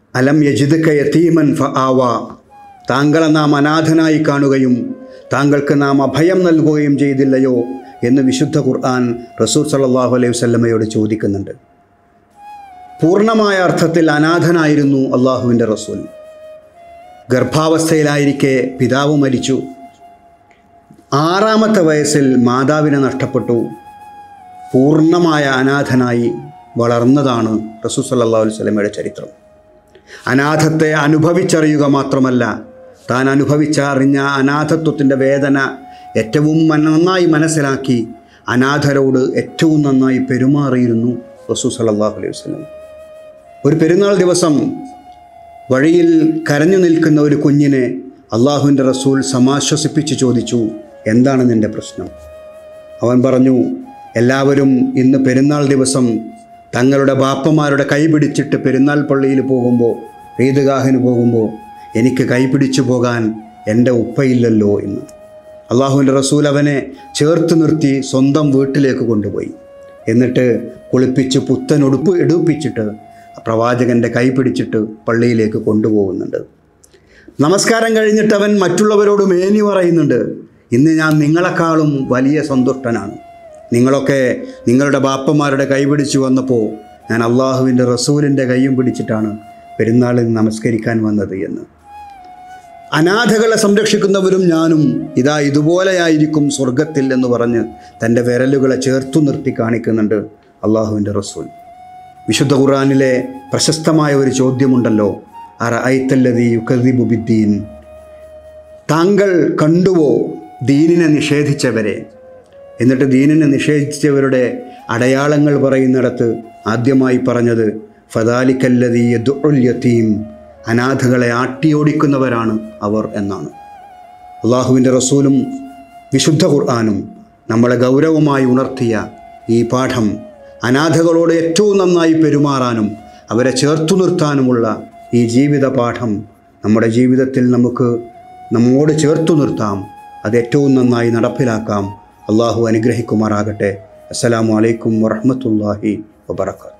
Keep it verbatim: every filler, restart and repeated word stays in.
അലം യജിദ്ക യതീമൻ ഫആവ, താങ്കളെ നാം അനാഥനായി കാണുകയും താങ്കൾക്ക് നാം അഭയം നൽകുകയും ചെയ്തില്ലയോ എന്ന് വിശുദ്ധ ഖുർആൻ റസൂൽ സല്ലല്ലാഹു അലൈഹി വസല്ലമയോട് ചോദിക്കുന്നുണ്ട്. പൂർണ്ണമായ അർത്ഥത്തിൽ അനാഥനായിരുന്നു അള്ളാഹുവിൻ്റെ റസൂൽ. ഗർഭാവസ്ഥയിലായിരിക്കെ പിതാവ് മരിച്ചു. ആറാമത്തെ വയസ്സിൽ മാതാവിനെ നഷ്ടപ്പെട്ടു. പൂർണ്ണമായ അനാഥനായി വളർന്നതാണ് റസൂൽ സല്ലല്ലാഹു അലൈഹി വസല്ലമയുടെ ചരിത്രം. അനാഥത്തെ അനുഭവിച്ചറിയുക മാത്രമല്ല, താൻ അനുഭവിച്ചറിഞ്ഞ അനാഥത്വത്തിൻ്റെ വേദന ഏറ്റവും നന്നായി മനസ്സിലാക്കി അനാഥരോട് ഏറ്റവും നന്നായി പെരുമാറിയിരുന്നു റസൂൽ സല്ലല്ലാഹു അലൈഹി വസല്ലം. ഒരു പെരുന്നാൾ ദിവസം വഴിയിൽ കരഞ്ഞു നിൽക്കുന്ന ഒരു കുഞ്ഞിനെ അള്ളാഹുവിൻ്റെ റസൂൽ സമാശ്വസിപ്പിച്ച് ചോദിച്ചു, എന്താണ് നിൻ്റെ പ്രശ്നം? അവൻ പറഞ്ഞു, എല്ലാവരും ഇന്ന് പെരുന്നാൾ ദിവസം തങ്ങളുടെ ബാപ്പമാരുടെ കൈ പിടിച്ചിട്ട് പെരുന്നാൾ പള്ളിയിൽ പോകുമ്പോൾ, ഈദ്ഗാഹിന് പോകുമ്പോൾ എനിക്ക് കൈ പിടിച്ചു പോകാൻ എൻ്റെ ഉപ്പയില്ലല്ലോ എന്ന്. അള്ളാഹുവിൻ്റെ റസൂൽ അവനെ ചേർത്ത് നിർത്തി സ്വന്തം വീട്ടിലേക്ക് കൊണ്ടുപോയി. എന്നിട്ട് കുളിപ്പിച്ച് പുത്തൻ ഉടുപ്പ് എടുപ്പിച്ചിട്ട് പ്രവാചകൻ്റെ കൈ പിടിച്ചിട്ട് പള്ളിയിലേക്ക് കൊണ്ടുപോകുന്നുണ്ട്. നമസ്കാരം കഴിഞ്ഞിട്ട് അവൻ മറ്റുള്ളവരോട് മേനി പറയുന്നുണ്ട്, ഇന്ന് ഞാൻ നിങ്ങളെക്കാളും വലിയ സന്തുഷ്ടനാണ്. നിങ്ങളൊക്കെ നിങ്ങളുടെ ബാപ്പമാരുടെ കൈ പിടിച്ചു വന്നപ്പോൾ ഞാൻ അള്ളാഹുവിൻ്റെ റസൂലിൻ്റെ കൈയും പിടിച്ചിട്ടാണ് പെരുന്നാളിൽ നമസ്കരിക്കാൻ വന്നത് എന്ന്. അനാഥകളെ സംരക്ഷിക്കുന്നവരും ഞാനും ഇതാ ഇതുപോലെയായിരിക്കും സ്വർഗത്തിൽ എന്ന് പറഞ്ഞ് തൻ്റെ വിരലുകളെ ചേർത്തു നിർത്തി കാണിക്കുന്നുണ്ട് അള്ളാഹുവിൻ്റെ റസൂൽ. വിശുദ്ധ ഖുർആനിലെ പ്രശസ്തമായ ഒരു ചോദ്യമുണ്ടല്ലോ, അറഅയ്തല്ലദീ യുകദ്ദിബു ബിദ്ദീൻ, താങ്കൾ കണ്ടുവോ ദീനിനെ നിഷേധിച്ചവരെ? എന്നിട്ട് ദീനിനെ നിഷേധിച്ചവരുടെ അടയാളങ്ങൾ പറയുന്നിടത്ത് ആദ്യമായി പറഞ്ഞത് ഫദാലിക്കല്ലദീ യദ്ഉൽ യതീം, അനാഥകളെ ആട്ടിയോടിക്കുന്നവരാണ് അവർ എന്നാണ്. അള്ളാഹുവിൻ്റെ റസൂലും വിശുദ്ധ ഖുർആനും നമ്മളെ ഗൗരവമായി ഉണർത്തിയ ഈ പാഠം അനാഥകളോട് ഏറ്റവും നന്നായി പെരുമാറാനും അവരെ ചേർത്തു നിർത്താനുമുള്ള ഈ ജീവിത പാഠം നമ്മുടെ ജീവിതത്തിൽ നമുക്ക് നമ്മോട് ചേർത്തു നിർത്താം, അത് ഏറ്റവും നന്നായി നടപ്പിലാക്കാം. അള്ളാഹു അനുഗ്രഹിക്കുമാറാകട്ടെ. അസ്സലാമു അലൈക്കും വറഹ്മത്തുള്ളാഹി വബറകാതുഹു.